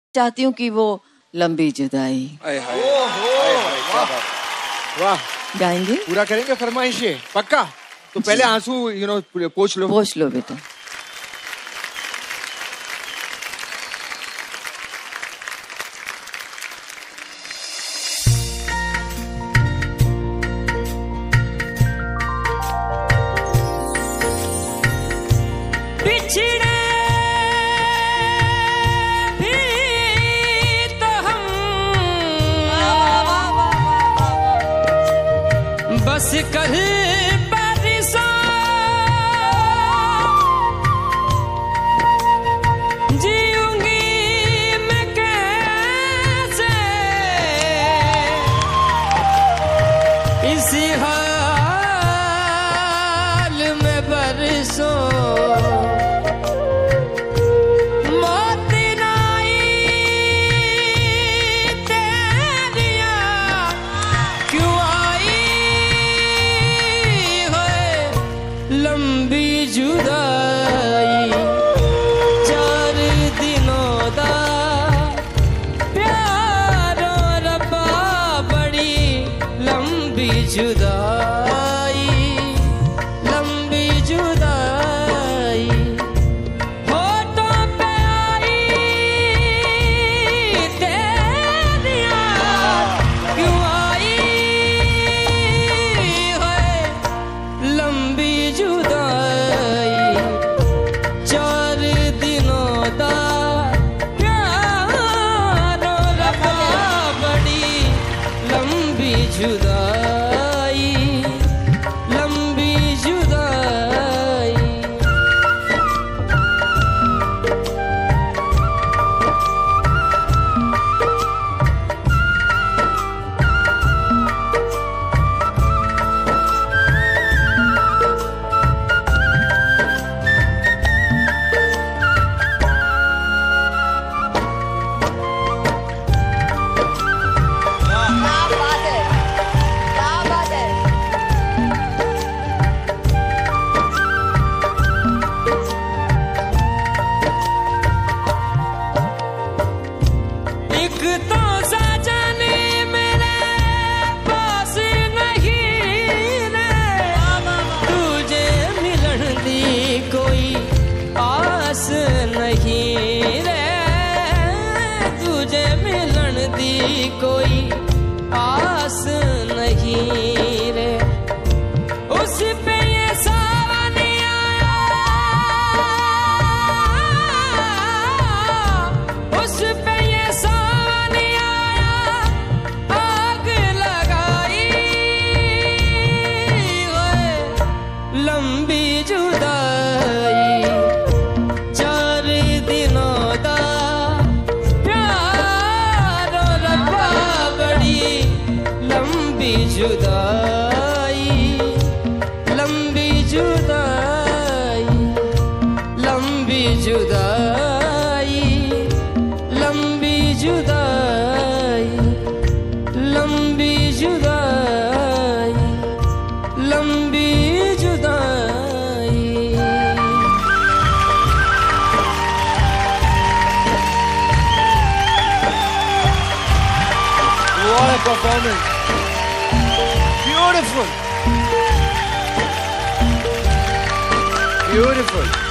चाहती हूँ कि वो लंबी जुदाई। वाह, गाएंगे? पूरा करेंगे फरमाइश ये पक्का? तो पहले आंसू पोंछ लो बेटा। बस कर परिसों जीऊंगी मैं कैसे इसी हाल में बरसों लंबी जुदाई 4 दिनों दा प्यारो रब्बा बड़ी लंबी जुदाई लंबी जुदाई होठों पे आई तेरी याद क्यों आई है लंबी जुदाई 4 दिनों दा प्यारो रब्बा बड़ी लंबी जुदाई लंबी जुदाई। तो सजने मेरे पास नहीं रे तुझे मिलन दी कोई आस नहीं रे तुझे मिलन दी कोई आस नहीं रे उस पे ये सावन आया उस पे ये लंबी जुदाई 4 दिनों दा प्यारो रब्बा बड़ी लंबी जुदाई लंबी जुदाई लंबी जुदाई लंबी जुदाई लंबी जुदाई लंबी What a performance! Beautiful! Beautiful!